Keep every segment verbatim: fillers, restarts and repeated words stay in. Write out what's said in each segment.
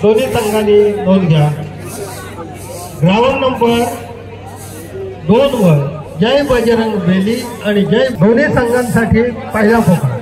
दोन्ही संघांनी नोंद घ्या। ग्राउंड नंबर दोन वर जय बजरंग बेली आणि जय दोन्ही संघांसाठी पहिला फोका।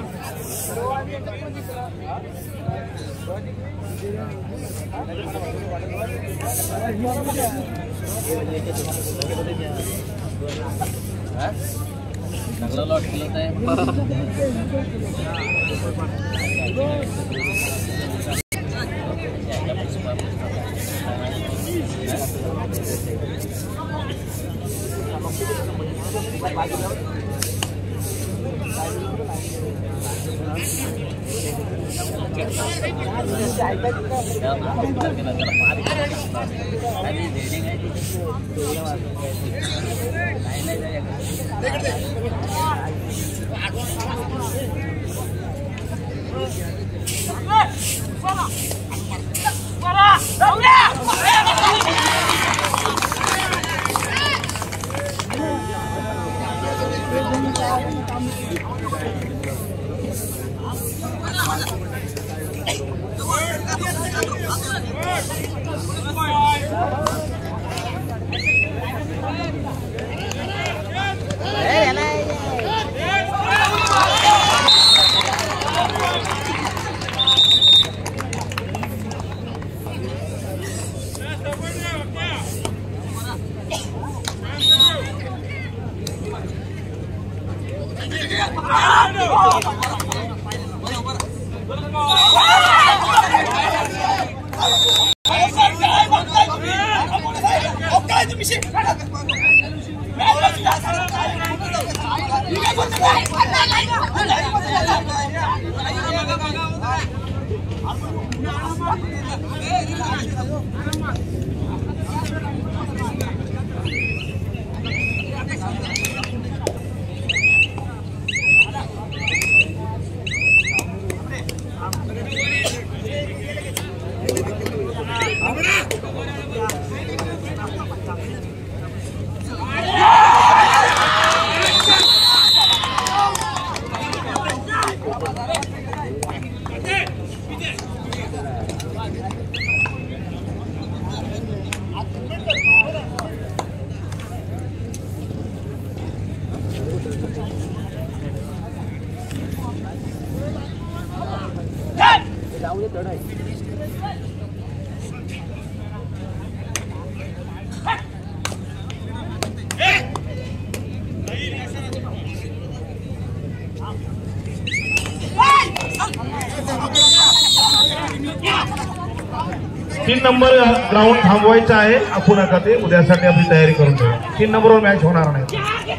तीन नंबर ग्राउंड थांबवायचा आहे आपण आता ते उद्यासाठी आपली तयारी करून ठेवू। तीन नंबरवर मॅच होणार नाही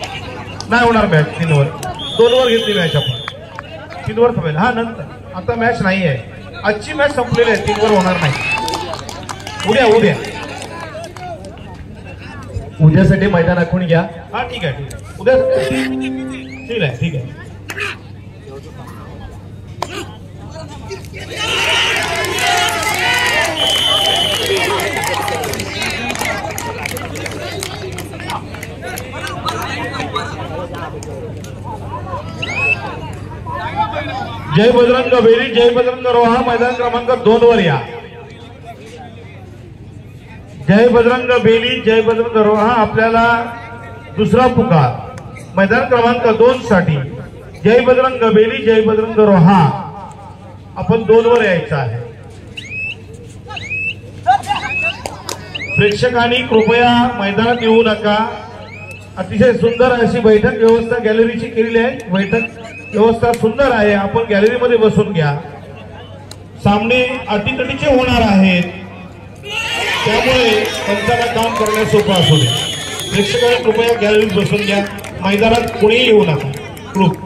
नाही होणार मॅच तीन वर दोन वर घेतली मॅच आपण तीन वर थांबेल। हा नंतर आता मॅच नाही आहे आजची मॅच संपलेली आहे तीन वर होणार नाही उद्या उद्या उद्यासाठी मैदान आखून घ्या। हा ठीक आहे ठीक आहे उद्या ठीक आहे ठीक आहे। जय बजरंग बेली जय बजरंग रोहा मैदान क्रमांक दोन वर या। जय बजरंग बेली जय बजरंग रोहा आपल्याला दुसरा पुकार मैदान क्रमांक दोन साठी जय बजरंग बेली जय बजरंग रोहा आपण दोन वर यायचं आहे। प्रेक्षकांनी कृपया मैदानात येऊ नका। अतिशय सुंदर अशी बैठक व्यवस्था गॅलरीची केलेली आहे। बैठक व्यवस्था सुंदर आहे आपण गॅलरीमध्ये बसून घ्या। सामने अटीतटीचे होणार आहेत त्यामुळे पंचांना काम करण्यास सोपं असू दे। प्रेक्षकांनी कृपया गॅलरीत बसून घ्या मैदानात कोणीही येऊ नका। ग्रुप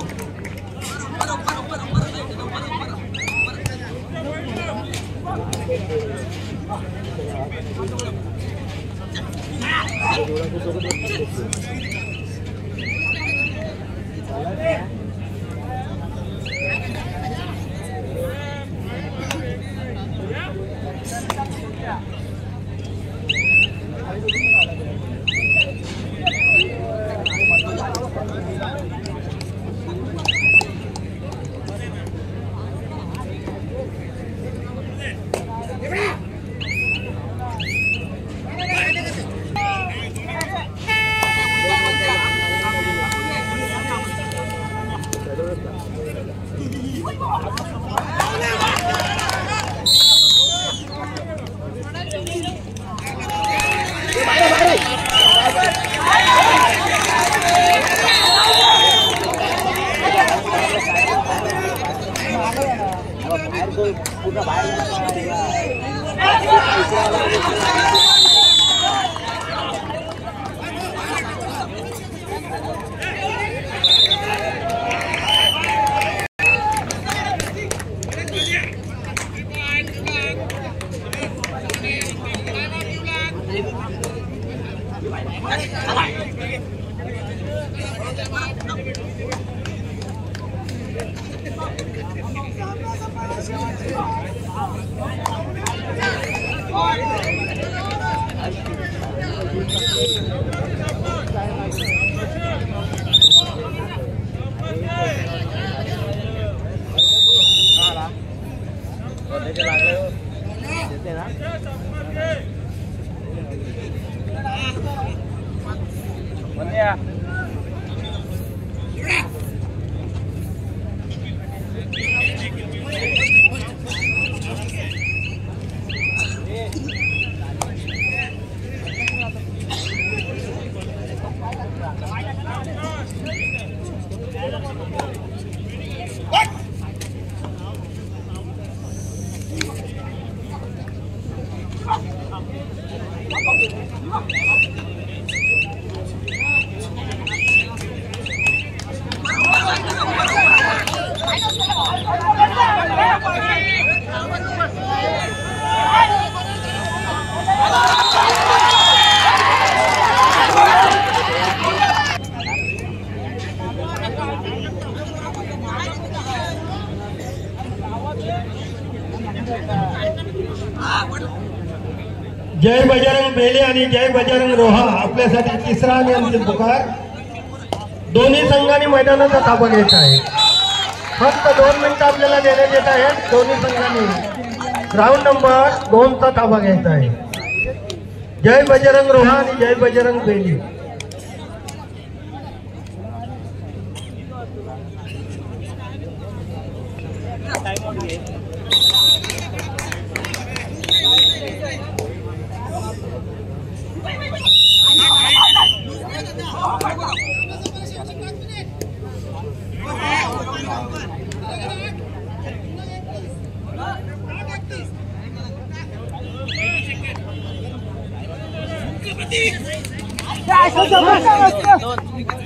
जय बजरंग बेले आणि जय बजरंग रोहा आपल्यासाठी तिसरा आणि अंतिम पुकार। दोन्ही संघांनी मैदानाचा ताबा घ्यायचा आहे। फक्त दोन मिनिटं आपल्याला देण्यात येत आहेत। दोन्ही संघांनी राऊंड नंबर दोन चा ताबा घ्यायचा आहे। जय बजरंग रोहा आणि जय बजरंग बेले। Yeah,